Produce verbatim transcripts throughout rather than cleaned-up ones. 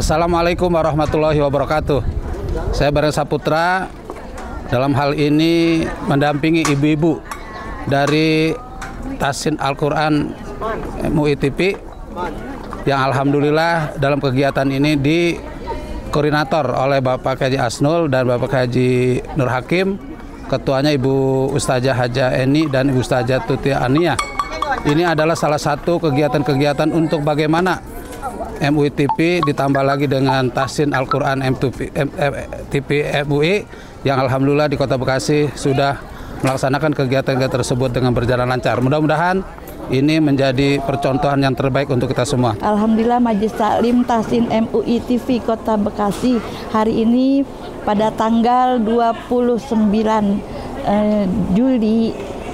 Assalamualaikum warahmatullahi wabarakatuh. Saya Bareng Saputra dalam hal ini mendampingi ibu-ibu dari Tahsin Al-Quran M U I T V yang alhamdulillah dalam kegiatan ini dikoordinator oleh Bapak Haji Asnul dan Bapak Haji Nur Hakim, ketuanya Ibu Ustazah Haja Eni dan Ibu Ustazah Tuti Ania. Ini adalah salah satu kegiatan-kegiatan untuk bagaimana M U I T V ditambah lagi dengan Tahsin Al-Quran M T V M U I yang alhamdulillah di Kota Bekasi sudah melaksanakan kegiatan-kegiatan tersebut dengan berjalan lancar. Mudah-mudahan ini menjadi percontohan yang terbaik untuk kita semua. Alhamdulillah Majelis Taklim Tahsin M U I T V Kota Bekasi hari ini pada tanggal dua puluh sembilan eh, Juli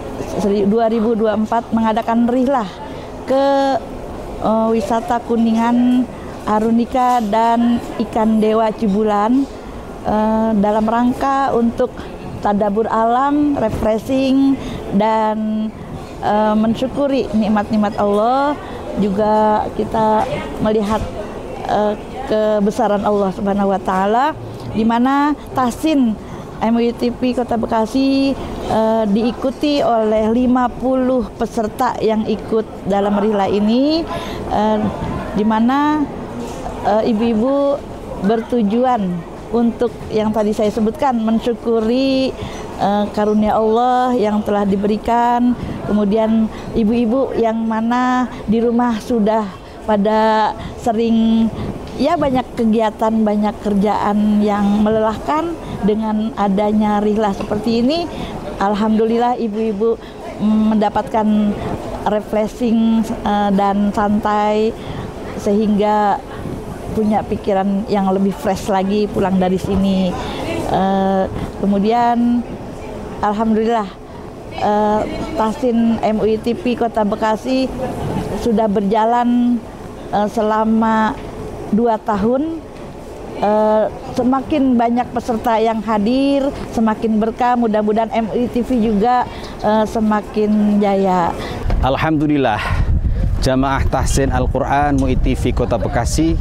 dua ribu dua puluh empat mengadakan rihlah ke uh, wisata Kuningan, Arunika dan Ikan Dewa Cibulan uh, dalam rangka untuk tadabur alam, refreshing dan uh, mensyukuri nikmat-nikmat Allah. Juga kita melihat uh, kebesaran Allah Subhanahu wa taala, di mana Tahsin M U I T V Kota Bekasi uh, diikuti oleh lima puluh peserta yang ikut dalam rihlah ini, uh, di mana uh, ibu-ibu bertujuan untuk yang tadi saya sebutkan, mensyukuri uh, karunia Allah yang telah diberikan. Kemudian ibu-ibu yang mana di rumah sudah pada sering ya banyak kegiatan, banyak kerjaan yang melelahkan, dengan adanya rihlah seperti ini, alhamdulillah ibu-ibu mendapatkan refreshing uh, dan santai sehingga punya pikiran yang lebih fresh lagi pulang dari sini. Uh, kemudian alhamdulillah uh, Tahsin M U I T V Kota Bekasi sudah berjalan uh, selama dua tahun. Uh, semakin banyak peserta yang hadir, semakin berkah. Mudah-mudahan M U I T V juga uh, semakin jaya. Alhamdulillah, Jamaah Tahsin Al-Quran M U I T V Kota Bekasi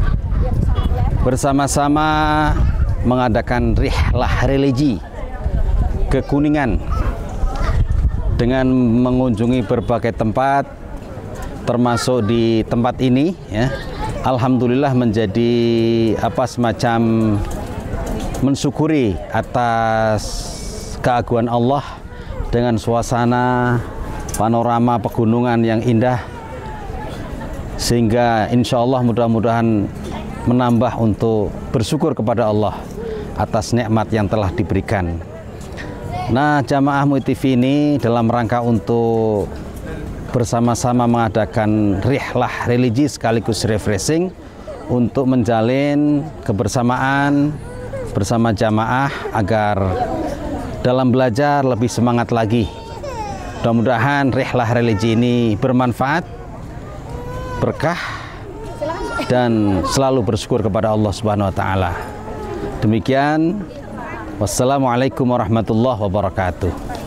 bersama-sama mengadakan rihlah religi ke Kuningan dengan mengunjungi berbagai tempat, termasuk di tempat ini, ya. Alhamdulillah menjadi apa semacam mensyukuri atas keagungan Allah dengan suasana panorama pegunungan yang indah, sehingga insya Allah mudah-mudahan menambah untuk bersyukur kepada Allah atas nikmat yang telah diberikan. Nah, jamaah M U I T V ini dalam rangka untuk bersama-sama mengadakan rihlah religi sekaligus refreshing untuk menjalin kebersamaan bersama jamaah agar dalam belajar lebih semangat lagi. Mudah-mudahan rihlah religi ini bermanfaat, berkah, dan selalu bersyukur kepada Allah Subhanahu wa taala. Demikian, wassalamualaikum warahmatullahi wabarakatuh.